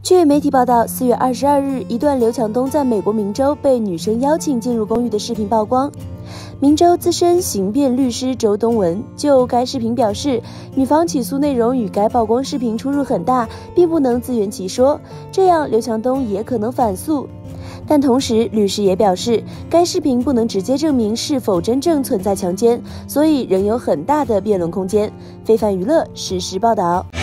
据媒体报道，4月22日，一段刘强东在美国明州被女生邀请进入公寓的视频曝光。明州资深刑辩律师周东文就该视频表示，女方起诉内容与该曝光视频出入很大，并不能自圆其说，这样刘强东也可能反诉。但同时，律师也表示，该视频不能直接证明是否真正存在强奸，所以仍有很大的辩论空间。非凡娱乐实时报道。